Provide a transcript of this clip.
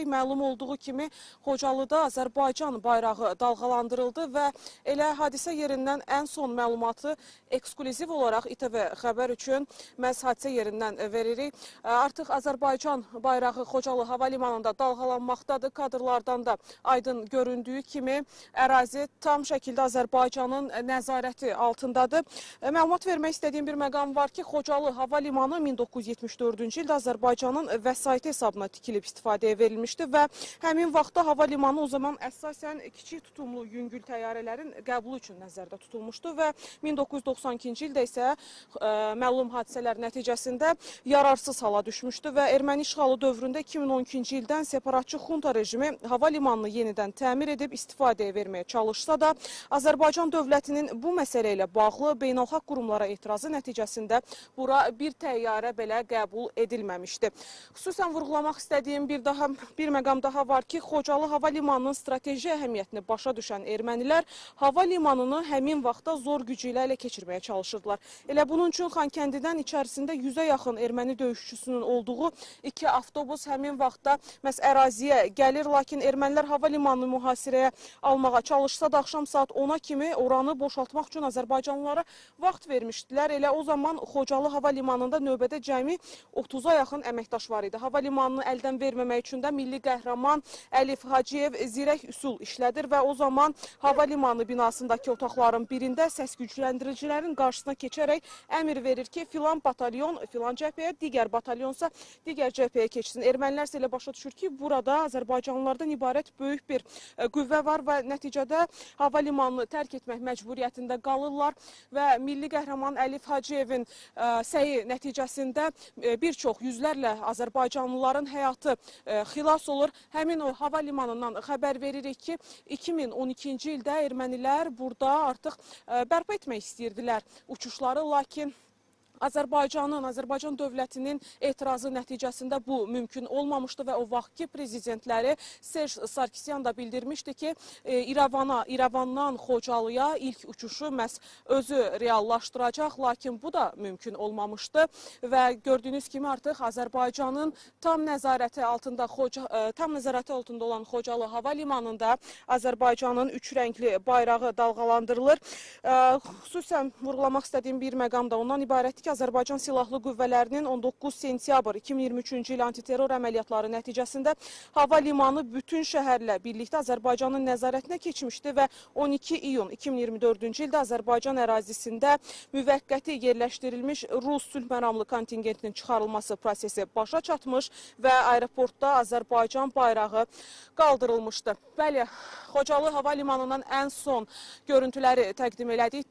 etdik. Məlum olduğu kimi Xocalıda Azərbaycan bayrağı dalğalandırıldı və elə hadisə yerindən ən son məlumatı eksklüziv olaraq İTV xəbər üçün məhz hadisə yerindən veririk. Artıq Azərbaycan bayrağı Xocalı hava limanında dalğalanmaqdadır. Kadrlardan da aydın göründüyü kimi ərazi tam şəkildə Azərbaycanın nəzarəti altındadır. Məlumat vermək istədiyim bir məqam var ki, Xocalı hava limanı 1974-cü ildə Azərbaycanın vəsaiti hesabına tikilib istifadəyə verilmişdi və həmin vaxtda hava limanı o zaman əsasən kiçik tutumlu yüngül təyyarələrin qəbulu üçün nəzərdə tutulmuşdu və 1992-ci ildə isə məlum hadisələr nəticəsində yararsız hala düşmüşdü və erməni işğalı dövründə 2012-ci ildən separatçı xunta rejimi hava limanını yenidən təmir edib istifadəyə verməyə çalışsa da, Azərbaycan dövlətinin bu məsələ ilə bağlı beynəlxalq qurumlara etirazı nəticəsində bura bir təyyarə belə qəbul edilməmişdi. Xüsusən vurğulamaq istədiyim bir məqam daha var ki, Xocalı hava limanının strateji əhəmiyyətini başa düşən ermənilər hava limanını həmin vaxtda zor gücü ilə ələ keçirməyə çalışırdılar. Elə bunun üçün Xankəndidən içərisində 100-ə yaxın erməni döyüşçüsünün olduğu 2 avtobus həmin vaxtda məhz əraziyə gəlir, lakin ermənilər hava limanını mühasirəyə almağa çalışsa da axşam saat 10-a kimi oranı boşaltmaq üçün Azərbaycanlılara vaxt vermişdilər. Elə o zaman Xocalı hava limanında növbədə cəmi 30-a yaxın əməkdaş var idi. Hava limanını əldən verməmək üçün də milli qəhrəman Əlif Hacıyev zirək üsul işlədir və o zaman hava limanı binasındakı otaqların birində səs gücləndiricilərin qarşısına keçərək əmr verir ki, filan batalyon filan cəbhəyə, digər batalyonsa digər cəbhəyə keçsin. Ermənilər isə elə başa düşür ki, burada Azərbaycanlılardan ibarət böyük bir qüvvə var və nəticədə hava limanını tərk etmək məcburiyyətində qalırlar və milli qəhrəman Əlif Hacıyevin səyi nəticəsində bir çox yüzlərlə Azərbaycanlıların həyatı xilas olur. Həmin o hava limanından xəbər veririk ki, 2012-ci ildə ermənilər burada artıq bərpa etmək istəyirdilər uçuşları, lakin Azərbaycan dövlətinin etirazı nəticəsində bu mümkün olmamışdı və o vaxtki prezidentləri Serj Sarkisyan da bildirmişdi ki, İrəvandan Xocalıya ilk uçuşu məhz özü reallaşdıracaq, lakin bu da mümkün olmamışdı və gördüyünüz kimi artıq Azərbaycanın tam nəzarəti altında olan Xocalı hava limanında Azərbaycanın 3 rəngli bayrağı dalğalandırılır. Xüsusən vurğulamaq istədiyim bir məqam da ondan ibarətdir ki, Azərbaycan Silahlı Qüvvələrinin 19 sentyabr 2023-cü il antiterror əməliyyatları nəticəsində hava limanı bütün şəhərlə birlikdə Azərbaycanın nəzarətinə keçmişdi və 12 iyun 2024-cü ildə Azərbaycan ərazisində müvəqqəti yerləşdirilmiş Rus sülh məramlı kontingentinin çıxarılması prosesi başa çatmış və aeroportda Azərbaycan bayrağı qaldırılmışdı. Bəli, Xocalı hava limanından ən son görüntüləri təqdim elədik.